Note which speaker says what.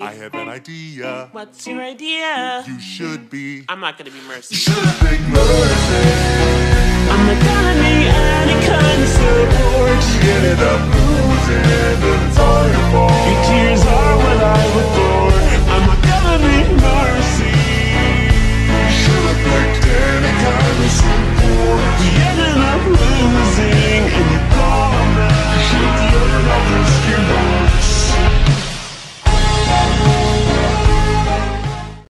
Speaker 1: I have an idea.
Speaker 2: What's your idea?
Speaker 1: You should be.
Speaker 2: I'm not gonna be Mercy.
Speaker 1: You should be Mercy.
Speaker 2: I'm not gonna be